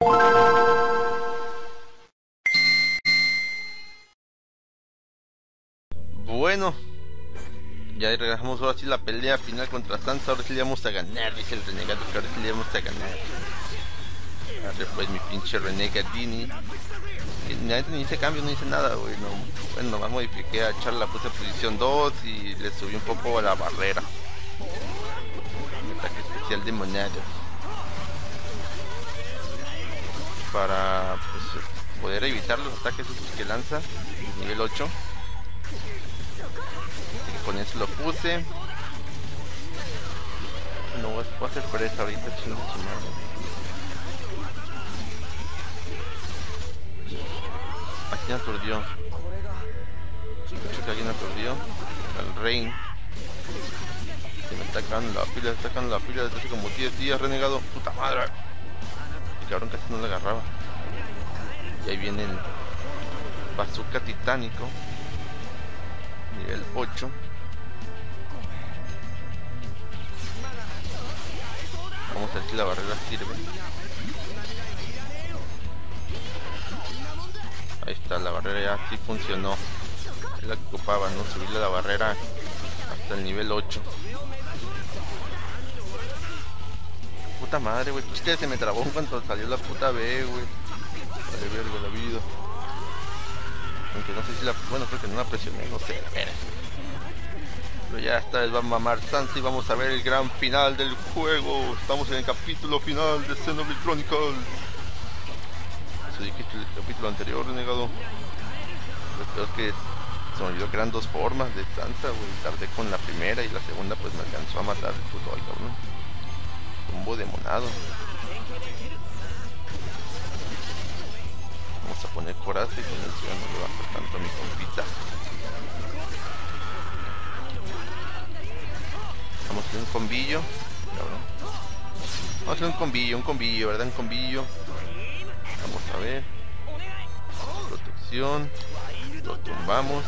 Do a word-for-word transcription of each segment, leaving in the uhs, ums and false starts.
Bueno, ya regresamos ahora sí la pelea final contra Sansa. Ahora sí le vamos a ganar, dice el renegado, que ahora sí le vamos a ganar. Ahora pues mi pinche Renegadini. Nadie ni hice cambio, no hice nada, güey. No, bueno, nomás modifiqué a Charla, puse posición dos y le subí un poco a la barrera. Ataque especial de monedas. Para pues, poder evitar los ataques esos que lanza. Nivel ocho. Con eso lo puse. No voy a hacer presa ahorita, chingo chingado. Aquí me aturdió. Escucho que alguien aturdió. El Rain. Se me está sacando la pila, está sacando la pila desde hace como diez días, renegado. Puta madre. El cabrón casi no le agarraba. Y ahí viene el bazooka titánico. Nivel ocho. Vamos a ver si la barrera sirve. Ahí está, la barrera ya sí funcionó. Es la que ocupaba, ¿no? Subirle la barrera hasta el nivel ocho. Puta madre, güey. Pues que se me trabó cuando salió la puta B, güey. Vale, verga la vida. Aunque no sé si la... Bueno, creo que no la presioné, no sé, la verga. Pero ya esta vez va a mamar Sansa y vamos a ver el gran final del juego. Estamos en el capítulo final de Xenoblade Chronicles. Eso dijiste el capítulo anterior, renegado. Lo peor es que se me olvidó que eran dos formas de Sansa, güey. Tardé con la primera y la segunda pues me alcanzó a matar el puto ay, cabrón. Combo demonado. Vamos a poner coraje y con eso ya no le bajo tanto a mi compita. Vamos a hacer un combillo, cabrón. Vamos a hacer un combillo, un combillo, ¿verdad? Un combillo. Vamos a ver. Protección. Lo tumbamos.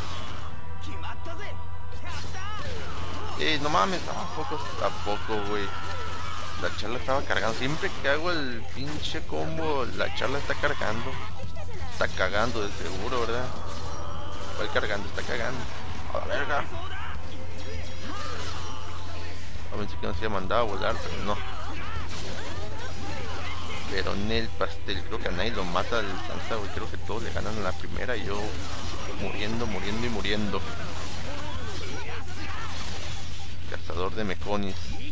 Eh, no mames, tampoco, tampoco, güey. La charla estaba cargando. Siempre que hago el pinche combo, la charla está cargando. Está cagando de seguro, ¿verdad? ¿Cuál cargando? Está cagando. A la verga. A ver si que no se había mandado a volar, pero no. Pero en el pastel, creo que a nadie lo mata el Sansa, güey. Creo que todos le ganan en la primera y yo muriendo, muriendo y muriendo. Cazador de meconis. Y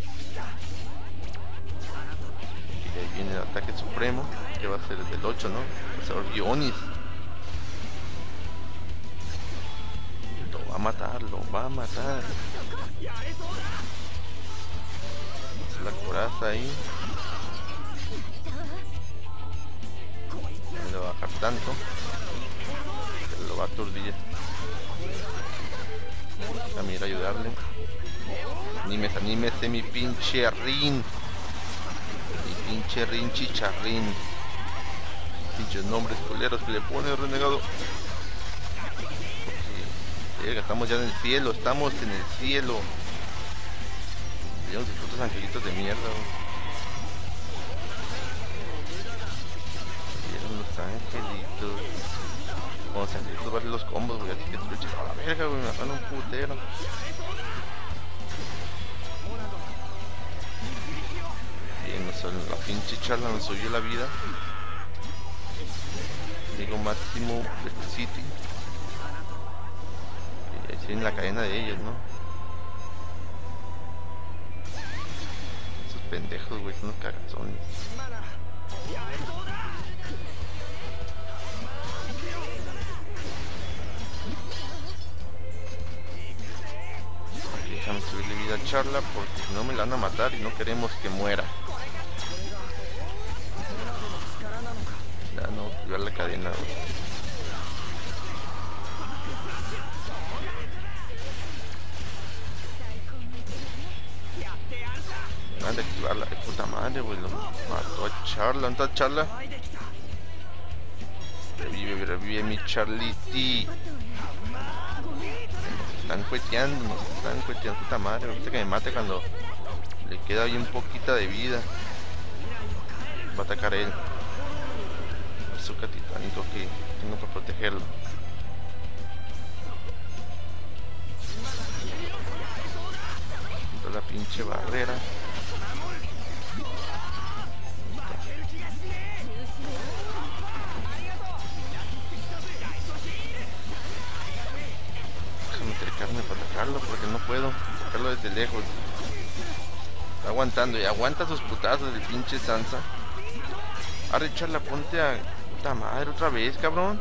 de ahí viene el ataque supremo, que va a ser el del ocho, ¿no? Cazador Bionis. Lo va a matar, lo va a matar. La coraza ahí. No le va a bajar tanto. Pero lo va a aturdir. A mí ir a ayudarle. Animes, animes de mi pinche Rin. Mi pinche Rin chicharrín. Pinches nombres coleros que le pone renegado. Porque, estamos ya en el cielo, estamos en el cielo. Tenemos putos angelitos de mierda, güey. Vieron los angelitos. Con los angelitos van los combos, güey. Así que te eches a la verga, güey. Me afan un putero. Bien, no solo la pinche charla nos subió la vida. Digo máximo de City. Y ahí tienen la cadena de ellos, ¿no? Pendejos, güey, son unos cagazones. Aquí déjame subirle vida a charla porque si no me la van a matar y no queremos que muera. Ya no, activar la cadena, güey. De activarla, de puta madre, güey, lo mató a Charla, ¿dónde está Charla? Revive, revive mi Charliti. Nos están cueteando, nos están cueteando, puta madre, ahorita que me mate cuando le queda bien poquita de vida. Va a atacar él. bazooka titánico que tengo para protegerlo. Contra la pinche barrera. Déjame acercarme para atacarlo porque no puedo atacarlo desde lejos. Está aguantando y aguanta sus putazos del pinche Sansa. Ahora echarla, ponte a... puta madre, otra vez, cabrón.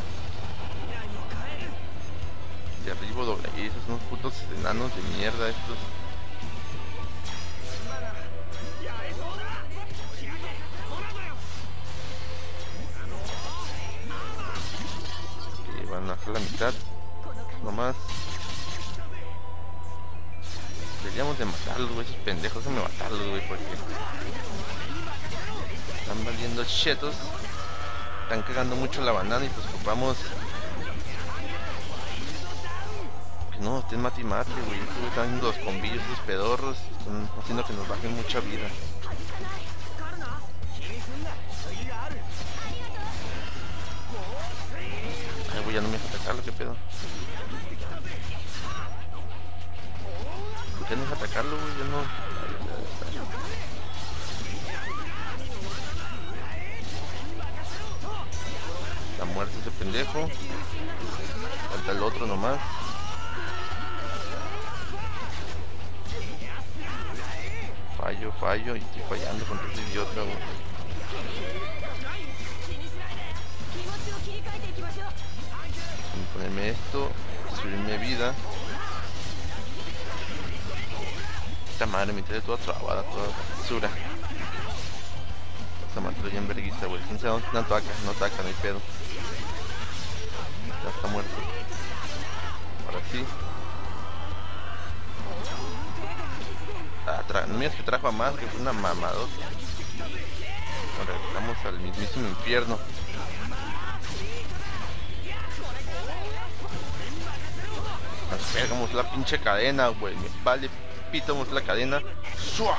De arriba doble. Esos son unos putos enanos de mierda estos. Que van a bajar la mitad. Nomás. Deberíamos de matarlos, güey. Esos pendejos, déjame matarlos, güey, porque están valiendo chetos. Están cagando mucho la banana y pues ocupamos que no estén mate y mate, güey. Están haciendo los combillos, esos pedorros. Están haciendo que nos bajen mucha vida. Ay, güey, ya no me deja atacarlo, qué pedo. ¿Por qué no deja atacarlo, güey? Ya no. Está muerto ese pendejo. Falta el otro nomás. Fallo, fallo y estoy fallando contra ese idiota, güey. Déjame ponerme esto, subirme vida. Esta madre me trae toda trabada, toda basura. Esta madre bien verguista, güey. ¿Quién sabe dónde no ataca? No ataca, no hay pedo. Ya está muerto. Ahora sí. Ah, tra no miras que trajo a más, que fue una mamadota. Ahora regresamos al mismísimo infierno. Nos pegamos la pinche cadena, güey. Me vale pitamos la cadena. ¡Sua!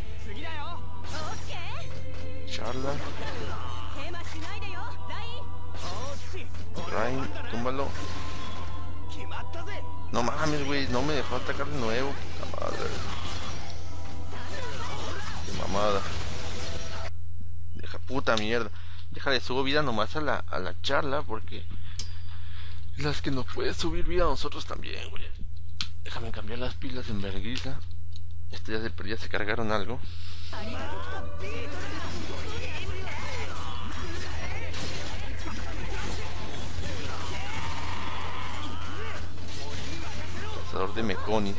Charla. Ryan, túmbalo. No mames, güey. No me dejó atacar de nuevo. Puta madre. Qué mamada. Deja puta mierda. Déjale subo vida nomás a la, a la charla porque las que nos puede subir vida a nosotros también, güey. Déjame cambiar las pilas en vergüenza. Este ya se perdió, se cargaron algo. Cazador de meconis.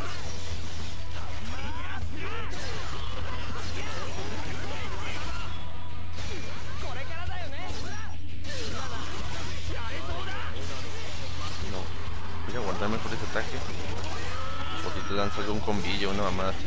No, voy a guardar mejor ese ataque. Por si te lanza algún combillo, una mamada así.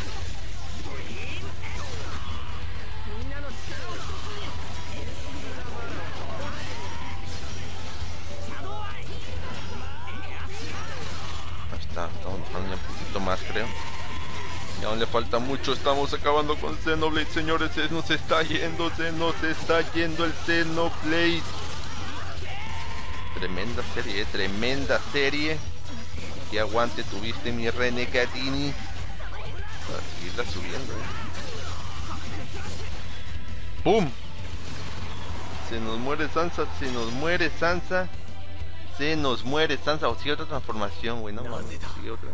Ahí está, estamos bajando ya un poquito más, creo. Y aún le falta mucho, estamos acabando con Xenoblade, señores. Se nos está yendo, se nos está yendo el Xenoblade. Tremenda serie, eh, tremenda serie. Que aguante tuviste, mi Renegadini, para seguirla subiendo, eh. ¡Pum! Se nos muere Sansa, se nos muere Sansa. Se nos muere Sansa. O sigue otra transformación, güey, no mames, sigue otra.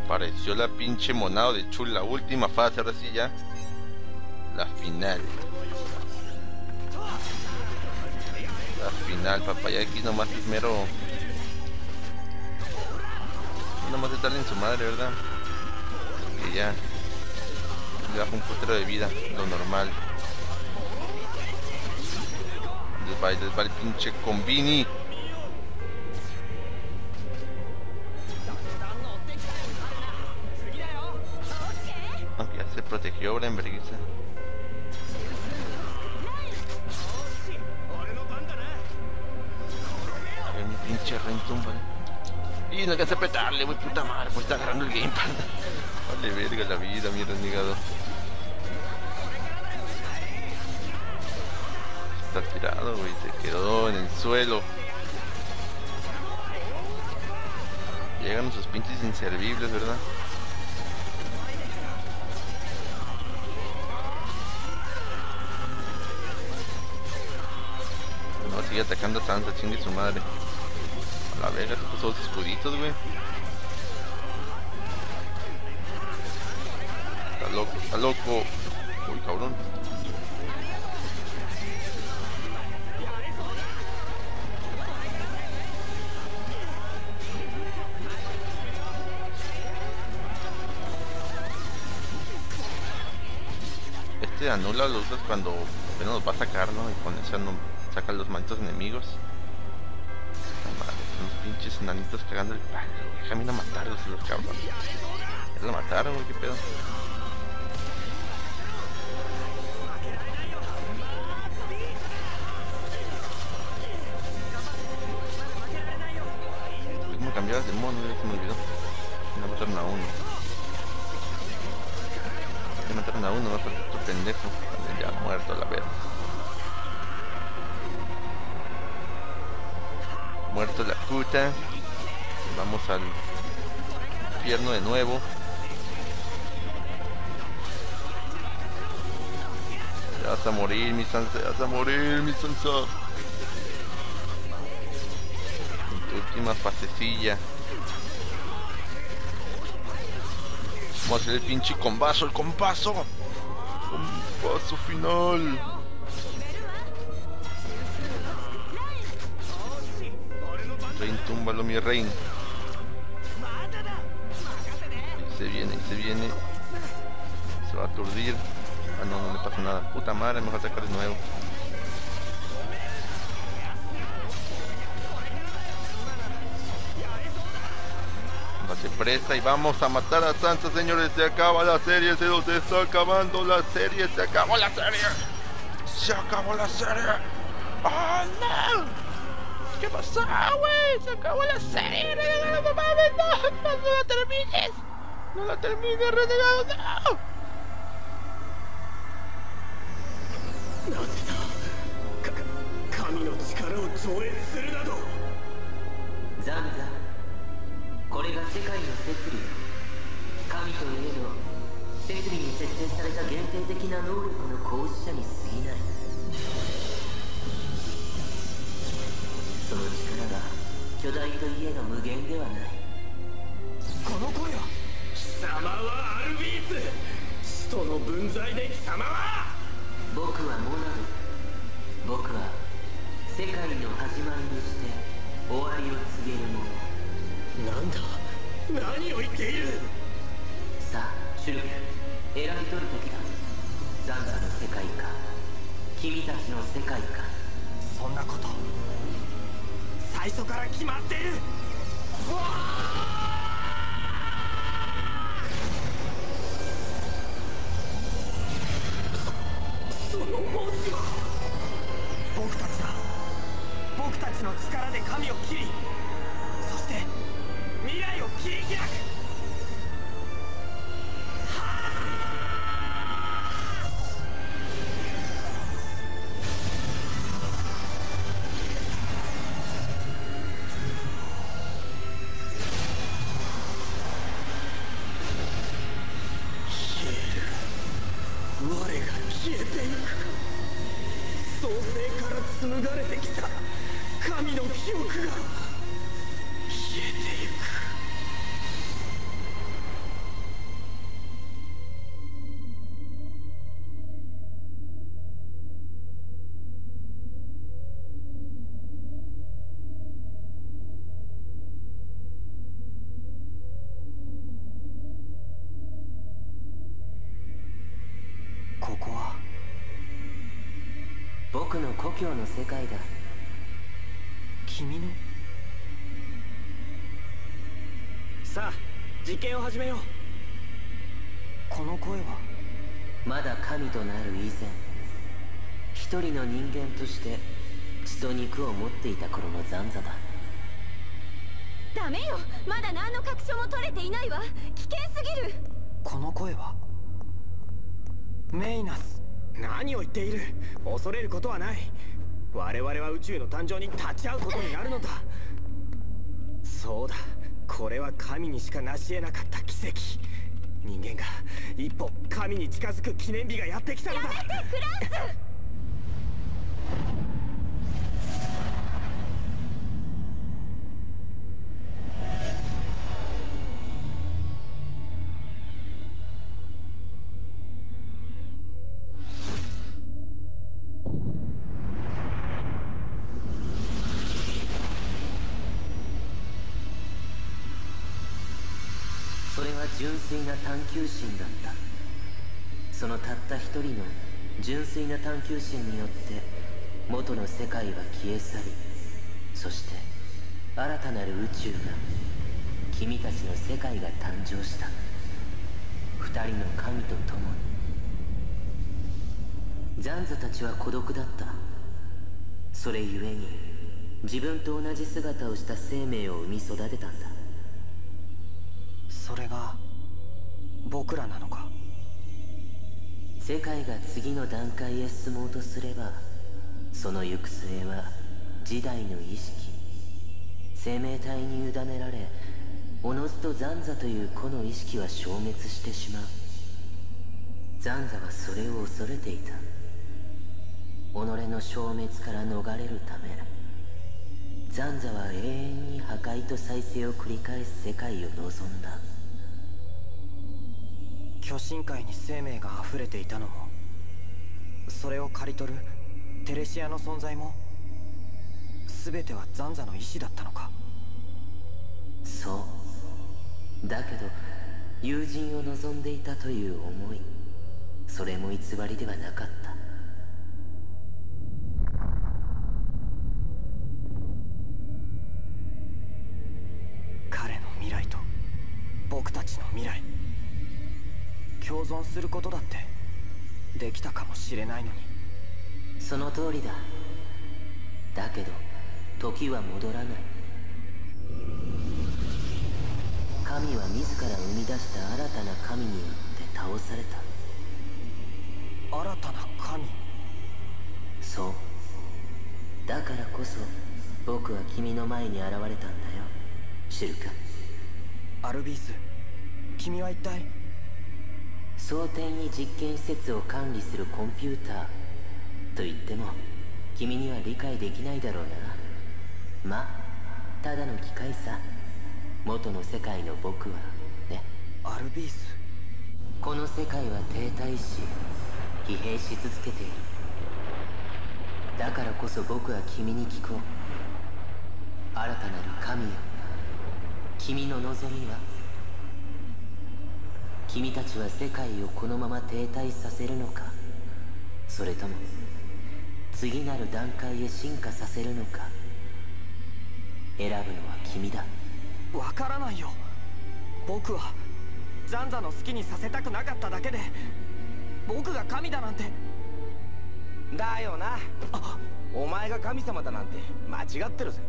Apareció la pinche monado de Chul, la última fase, ahora sí ya. La final. La final, papá. Ya aquí nomás es mero. Aquí nomás es darle en su madre, ¿verdad? Que ya le baja un putero de vida, lo normal. Les va, les va el pinche combini. Aunque ya se protegió, Brenberguisa. A ver, mi pinche rentumba. Y no alcancé a apretarle, wey, puta madre, pues está agarrando el gamepad. Vale verga la vida, mi renegado. Está tirado, güey, se quedó en el suelo. Llegan esos pinches inservibles, ¿verdad? No, sigue atacando a Sansa, chingue su madre. A la verga, se puso dos escuditos, güey. Está loco, está loco. Uy, cabrón. Este anula lo usas cuando apenas los va a sacar, ¿no? Y con eso no sacan los malditos enemigos. La madre, son los pinches enanitos cagando el palo, güey. Déjame ir a matarlos los cabrones. Ya lo mataron, güey, qué pedo. ¿Cómo cambiabas de mono? Se me olvidó. Me mataron a uno. Me mataron a uno, me falta otro pendejo. Ya muerto, la verga. Muerto la puta. Vamos al infierno de nuevo. Ya vas a morir, mi Sansa. Ya vas a morir, mi Sansa. En tu última fasecilla. Vamos a hacer el pinche combazo, el combazo. Combazo final. Rein, túmbalo, mi Rein. Ahí se viene, ahí se viene. Se va a aturdir. Ah, no, no le pasa nada. Puta madre, me va a atacar de nuevo. Se presta y vamos a matar a Sansa, señores. Se acaba la serie, se nos está acabando la serie. Se acabó la serie. Se acabó la serie. ¡Oh, no! ¿Qué pasó, güey? Se acabó la serie. No, no, no, no, no, no la termines. No la termines, renegado. No. なぜだ。か神の力を超越するなど。ザンザ。これが世界の摂理。神といえど摂理に設定された限定的な能力の行使者に過ぎない。その力が巨大といえど無限ではない。この声は貴様はアルビース。使徒の分際で貴様は。僕はモナド。僕は世界の始まりにして終わりを告げる者。なんだ、何を言っている。さあ、シュルケル、選び取る時だ。ザンザの世界か、君たちの世界か。そんなこと最初から決まっている。その文字は僕たちだ。僕たちの力で神を切り、そして未来を切り開く。消える。我が消えていく。創世から紡がれてきた神の記憶が消えていく。 僕の故郷の世界だ。 君の？さあ実験を始めよう。この声はまだ神となる以前、一人の人間として血と肉を持っていた頃のザンザだ。 ダメよ、まだ何の確証も取れていないわ。危険すぎる。 この声はメイナス。何を言っている。恐れることはない。我々は宇宙の誕生に立ち会うことになるのだ。そうだ、これは神にしか成し得なかった奇跡。人間が一歩神に近づく記念日がやってきたのだ。 やめてフランス。 それは純粋な探求心だった。そのたった一人の純粋な探求心によって元の世界は消え去り、そして新たなる宇宙が、君たちの世界が誕生した。二人の神と共に。ザンザたちは孤独だった。それゆえに自分と同じ姿をした生命を生み育てたんだ。 それが僕らなのか。 世界が次の段階へ進もうとすれば、その行く末は時代の意識、生命体に委ねられ、おのずとザンザという個の意識は消滅してしまう。ザンザはそれを恐れていた。己の消滅から逃れるため、ザンザは永遠に破壊と再生を繰り返す世界を望んだ。 巨神界に生命が溢れていたのも、それを刈り取るテレシアの存在も、全てはザンザの意志だったのか。 そうだけど、友人を望んでいたという思い、それも偽りではなかった。 彼の未来と僕たちの未来、共存することだってできたかもしれないのに。 その通りだ。だけど時は戻らない。神は自ら生み出した新たな神によって倒された。 新たな神？ そう。だからこそ僕は君の前に現れたんだよ。知るか？ アルビース、君は一体？ 蒼天に実験施設を管理するコンピューターと言っても君には理解できないだろうな。まあただの機械さ。元の世界の僕はね。 アルビース、 この世界は停滞し疲弊し続けている。だからこそ僕は君に聞こう。新たなる神よ、君の望みは？君たちは世界をこのまま停滞させるのか、それとも次なる段階へ進化させるのか。選ぶのは君だ。 わからないよ。僕はザンザの好きにさせたくなかっただけで、僕が神だなんて。 だよな。お前が神様だなんて間違ってるぜ。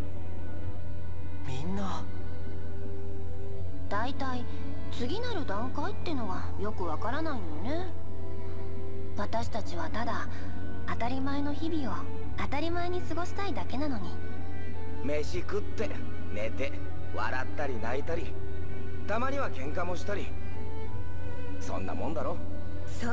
みんなだいたい次なる段階ってのはよくわからないのよね。私たちはただ当たり前の日々を当たり前に過ごしたいだけなのに。 飯食って寝て笑ったり泣いたり、たまには喧嘩もしたり、そんなもんだろ。 そう。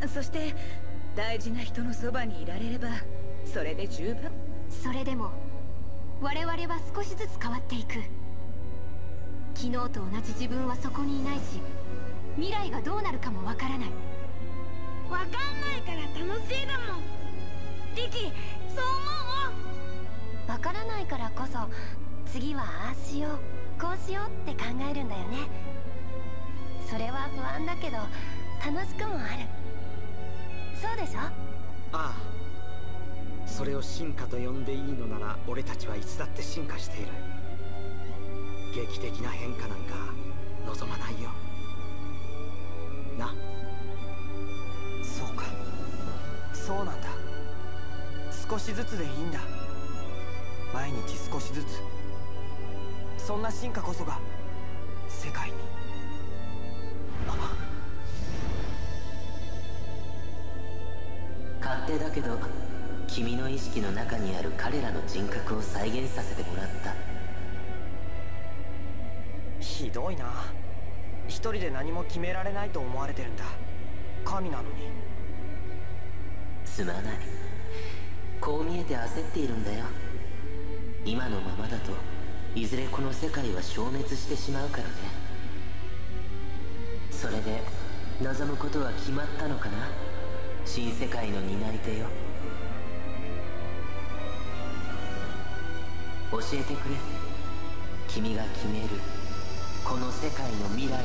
そして大事な人のそばにいられればそれで十分。 それでも我々は少しずつ変わっていく。昨日と同じ自分はそこにいないし、未来がどうなるかもわからない。わかんないから楽しいだもん。リキ、そう思う。わからないからこそ次はああしようこうしようって考えるんだよね。それは不安だけど楽しくもある。そうでしょ？ ああ、 それを進化と呼んでいいのなら俺たちはいつだって進化している。劇的な変化なんか望まないよな。 そうか、そうなんだ。少しずつでいいんだ。毎日少しずつ。そんな進化こそが世界に。 勝手だけど君の意識の中にある彼らの人格を再現させてもらった。 ひどいな。一人で何も決められないと思われてるんだ。神なのに。 すまない。こう見えて焦っているんだよ。今のままだといずれこの世界は消滅してしまうからね。それで望むことは決まったのかな、新世界の担い手よ。教えてくれ。君が決めるこの世界の未来を。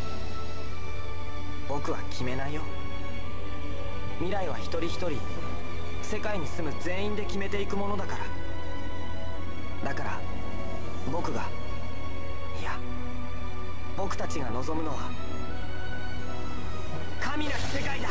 僕は決めないよ。未来は一人一人世界に住む全員で決めていくものだから。だから僕が、いや僕たちが望むのは神なき世界だ。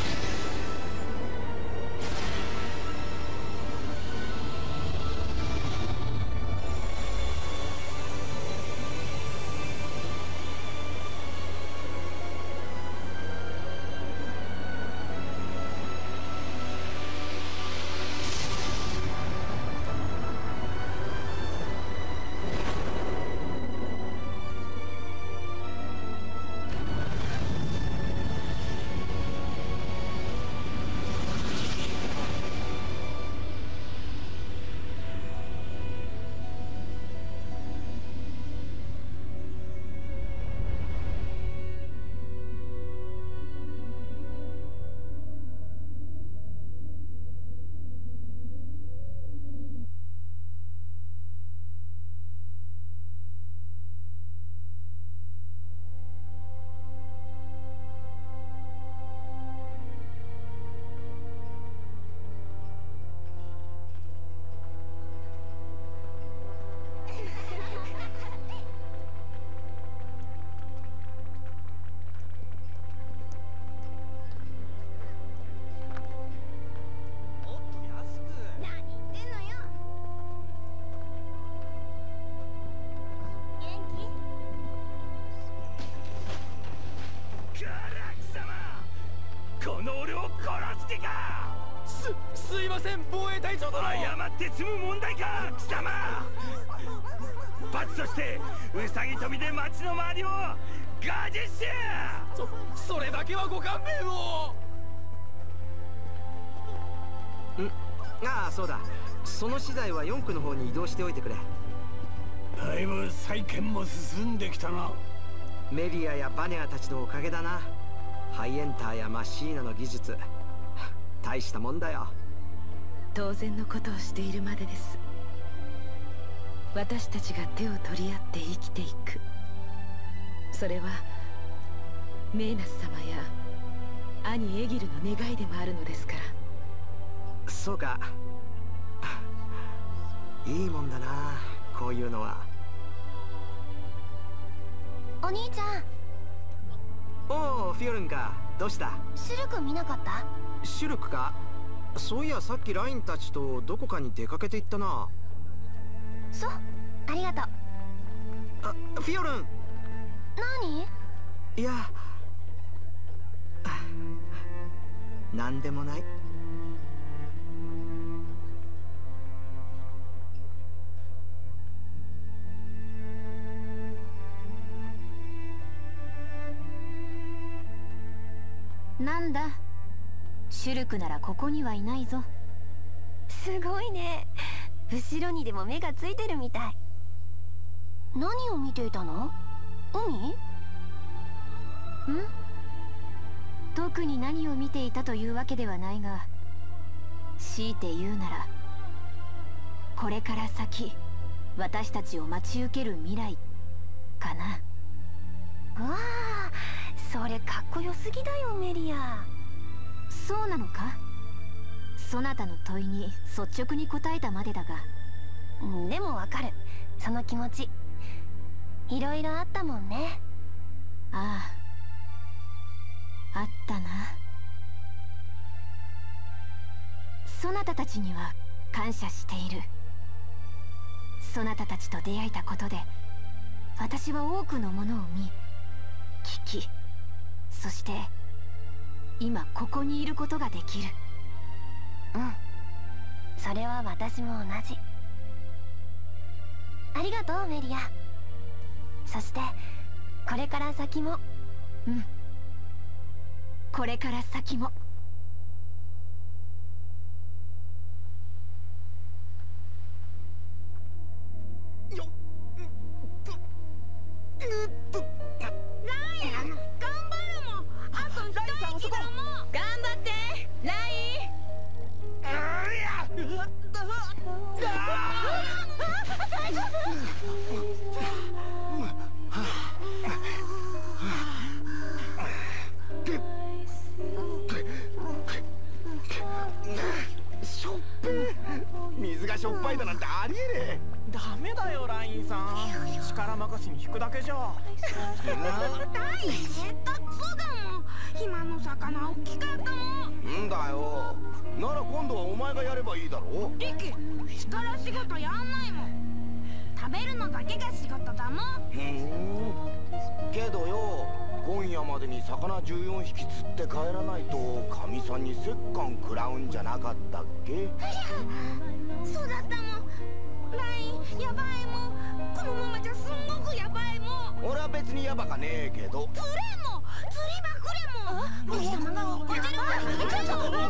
その資材はよん区の方に移動しておいてくれ。 だいぶ再建も進んできたな。 メリアやバネアたちのおかげだな。ハイエンターやマシーナの技術、大したもんだよ。 当然のことをしているまでです。私たちが手を取り合って生きていく、それはメーナス様や兄エギルの願いでもあるのですから。 そうか、いいもんだな、こういうのは。 お兄ちゃん。 おお、フィオルンか。どうした？ シュルク見なかった？ シュルクか。そういやさっきラインたちとどこかに出かけていったな。 そう、ありがとう。 あ、フィオルン。 何？ いや、なんでもない。 なんだ、シュルクならここにはいないぞ。すごいね。後ろにでも目がついてるみたい。何を見ていたの？海？ん？特に何を見ていたというわけではないが、強いて言うならこれから先私たちを待ち受ける未来かな。わあ、それかっこよすぎだよメリア。そうなのか？ そなたの問いに率直に答えたまでだが。 うん、でもわかるその気持ち。いろいろあったもんね。 ああ、あったな。そなたたちには感謝している。そなたたちと出会えたことで私は多くのものを見聞き、そして今ここにいることができる。 うん、それは私も同じ。ありがとうメリア。そしてこれから先も。 うん、これから先も。 よっとうっとライン頑張るもん。あと一息だもん。 頑張ってライ大丈しょっぺー。水がしょっぱいだなんてありえねえ。ダメだよラインさん、力任せに引くだけじゃ。 大変下手くそだもん。今の魚大きかったもん。 んだよ、なら今度はお前がやればいいだろ。 リキ、力仕事やんないもん。食べるのだけが仕事だもん。 ふん、けどよ、今夜までに魚じゅうよんひき釣って帰らないとかみさんに折檻食らうんじゃなかったっけ。 そうだったもん。ラインやばいもん。このままじゃすんごくやばいもん。 俺は別にヤバかねえけど。 釣れも釣りまくれもん。森様が怒ってる。ちょっと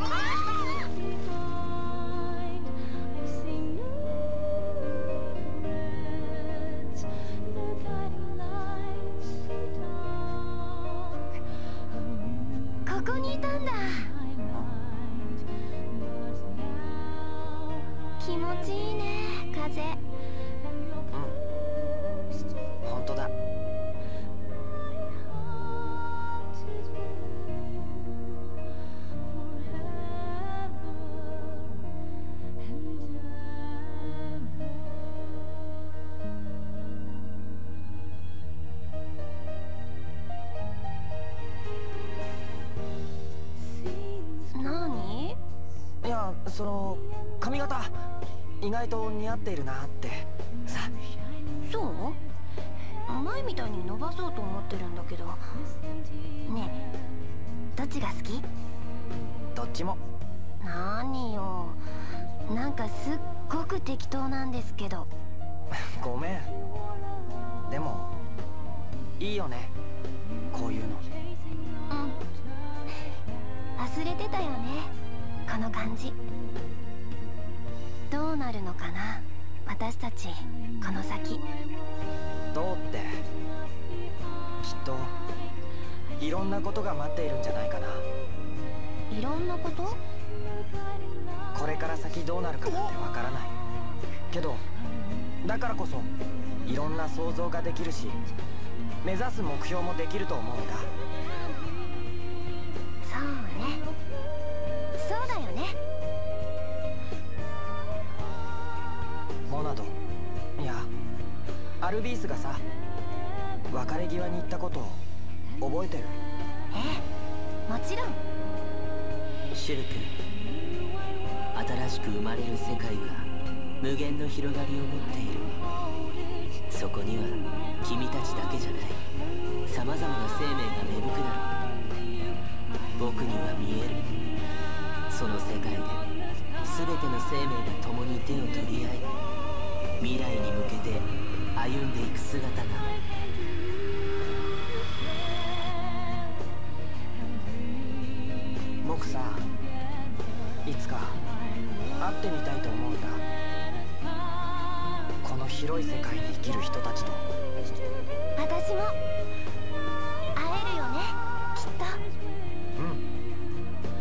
ここにいたんだ。気持ちいいね風。 うん、本当だ。 何？ いや、その髪型意外と似合っているなってさ。 そう？前みたいに伸ばそうと思ってるんだけど。ねえ、どっちが好き？ どっちも。 何よ、なんかすっごく適当なんですけど。 ごめん。でもいいよね、こういうの。 うん、忘れてたよね、この感じ。どうなるのかな、私たちこの先。 どうって、きっといろんなことが待っているんじゃないかな。 いろんなこと？ これから先どうなるかなんてわからないけど、だからこそいろんな想像ができるし、目指す目標もできると思うんだ。 そうね、そうだよね。 モナド、いやアルビースがさ、別れ際に言ったことを覚えてる？ ええ、もちろん。 シュル君、新しく生まれる世界は無限の広がりを持っている。そこには君たちだけじゃない、さまざまな生命が芽吹くだろう。僕には見える。その世界で全ての生命が共に手を取り合い、未来に向けて歩んでいく姿が。 僕さ、いつか会ってみたいと思うんだ。この広い世界に生きる人たちと。 私も会えるよね、きっと。 うん、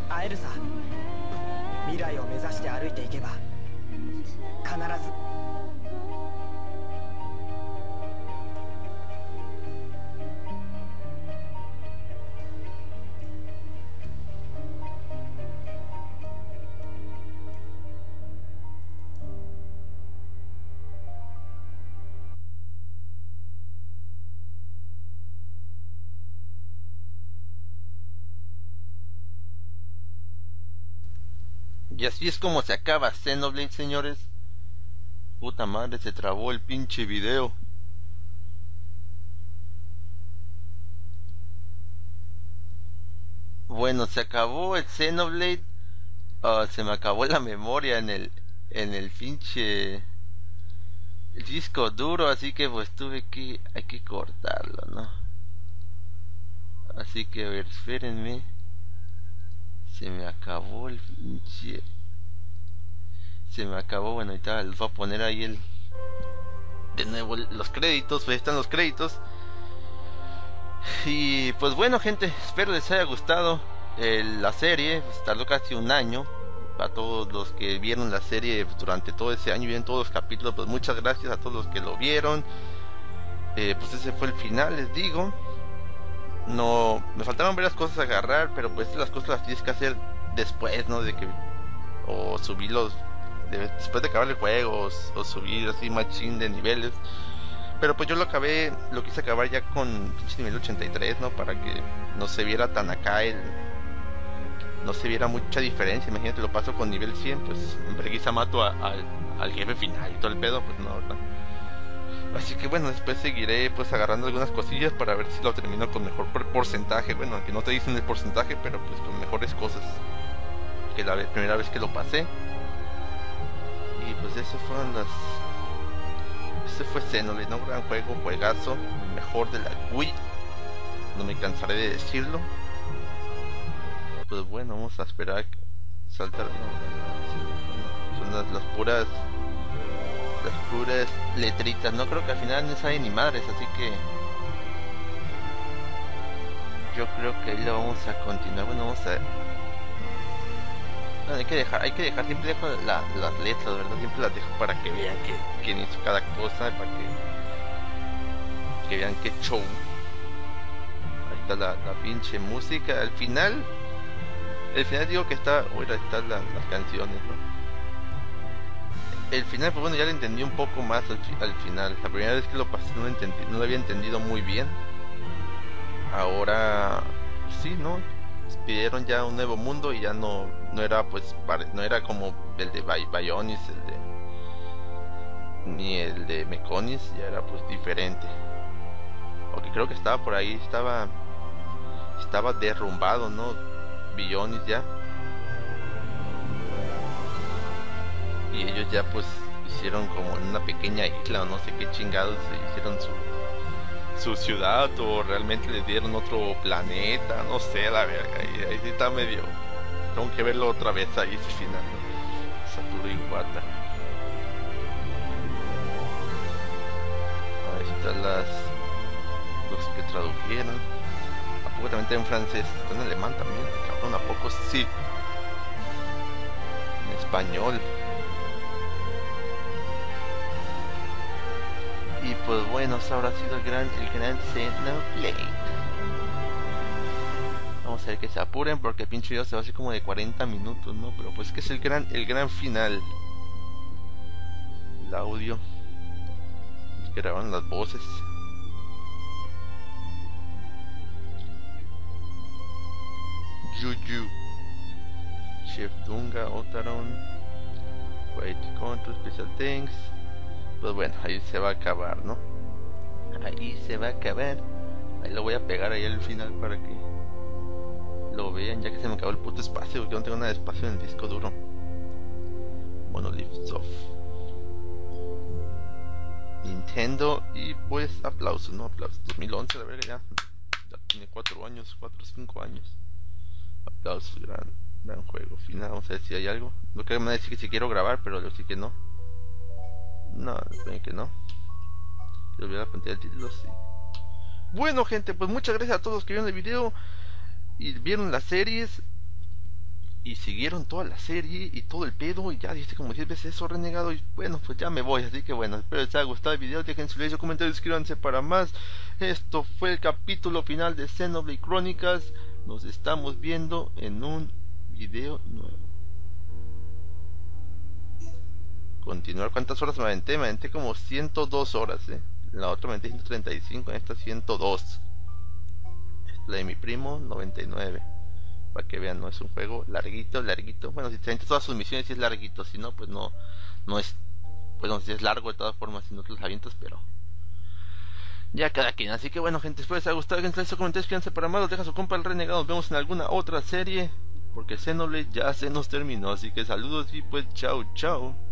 会えるさ。未来を目指して歩いていけば必ず。 Y así es como se acaba Xenoblade, señores. Puta madre, se trabó el pinche video. Bueno, se acabó el Xenoblade. Uh, se me acabó la memoria en el en el pinche el disco duro, así que pues tuve que hay que cortarlo, ¿no? Así que a ver, espérenme. Se me acabó el pinche se me acabó, bueno, ahorita les voy a poner ahí el de nuevo los créditos, pues están los créditos. Y pues bueno, gente, espero les haya gustado eh, la serie. Tardó casi un año. Para todos los que vieron la serie durante todo ese año y vieron todos los capítulos, pues muchas gracias a todos los que lo vieron. eh, Pues ese fue el final, les digo. No, me faltaron varias cosas a agarrar, pero pues las cosas las tienes que hacer después, ¿no? De que, o subirlos de, después de acabar el juego, o, o subir así machín de niveles. Pero pues yo lo acabé, lo quise acabar ya con nivel ochenta y tres, ¿no? Para que no se viera tan acá el... No se viera mucha diferencia. Imagínate, lo paso con nivel cien, pues en vergüenza mato a, a, al jefe final y todo el pedo, pues no, ¿verdad? Así que bueno, después seguiré pues agarrando algunas cosillas para ver si lo termino con mejor porcentaje. Bueno, aunque no te dicen el porcentaje, pero pues con mejores cosas que la primera vez que lo pasé. Y pues eso fueron las... Ese fue Xenoblade, ¿no? Gran juego, juegazo, el mejor de la Wii. No me cansaré de decirlo. Pues bueno, vamos a esperar a que saltar. No, no, son las, las puras, las puras letritas. No creo que al final no salen ni madres, así que yo creo que ahí lo vamos a continuar. Bueno, vamos a. No, hay que dejar, hay que dejar, siempre dejo la, las letras, ¿verdad? Siempre las dejo para que vean que quién hizo cada cosa, para que, que vean qué show. Ahí está la, la pinche música. Al final, el final digo que está, oiga, están la, las canciones, ¿no? El final, pues bueno, ya lo entendí un poco más al, al final. La primera vez que lo pasé no lo, entendí, no lo había entendido muy bien. Ahora, sí, ¿no? Pidieron ya un nuevo mundo y ya no no era pues no era como el de Bionis, el de ni el de Meconis, ya era pues diferente. Porque creo que estaba por ahí, estaba estaba derrumbado, ¿no? Bionis ya. Y ellos ya pues hicieron como en una pequeña isla o no sé qué chingados, hicieron su su ciudad, o realmente les dieron otro planeta, no sé, la verga, ahí, ahí sí está medio, tengo que verlo otra vez ahí ese final, ¿no? Satoru Iwata. Ahí están las los que tradujeron. ¿A poco también está en francés? Está en alemán también, cabrón, ¿a poco sí? En español. Y pues bueno, eso habrá sido el gran, el gran Xenoblade. Vamos a ver que se apuren porque el pinche video se va a hacer como de cuarenta minutos, ¿no? Pero pues que es el gran, el gran final. El audio. Los que grabaron las voces. Juju. Chef Dunga, Otaron. Quality Control, Special Things. Pues bueno, ahí se va a acabar, ¿no? Ahí se va a acabar. Ahí lo voy a pegar ahí al final para que lo vean, ya que se me acabó el puto espacio, porque no tengo nada de espacio en el disco duro. Monolith Soft, Nintendo. Y pues aplausos, ¿no? Aplausos. dos mil once, la verdad, ya, ya tiene cuatro años, cuatro o cinco años. Aplausos, gran, gran juego. Final, vamos a ver si hay algo. No creo que me va a decir que si quiero grabar, pero yo sí que no. No, ven que no. Quiero ver la pantalla del título, sí. Bueno, gente, pues muchas gracias a todos los que vieron el video y vieron las series y siguieron toda la serie y todo el pedo. Y ya dije como diez veces eso, renegado. Y bueno, pues ya me voy. Así que bueno, espero les haya gustado el video. Dejen su like, su comentario, suscríbanse para más. Esto fue el capítulo final de Xenoblade Chronicles. Nos estamos viendo en un video nuevo. Continuar, ¿cuántas horas me aventé? Me aventé como ciento dos horas, eh. La otra me aventé ciento treinta y cinco, en esta ciento dos. Esta es la de mi primo, noventa y nueve. para que vean, no es un juego larguito, larguito. Bueno, si te avientas todas sus misiones sí es larguito, si no, pues no, no es, pues no, si es largo de todas formas, si no te los avientas, pero ya cada quien. Así que bueno, gente, espero les haya gustado. Gente, en comentarios, quédense para más, los deja su compa el renegado. Nos vemos en alguna otra serie, porque Xenoblade ya se nos terminó. Así que saludos y pues chao, chao.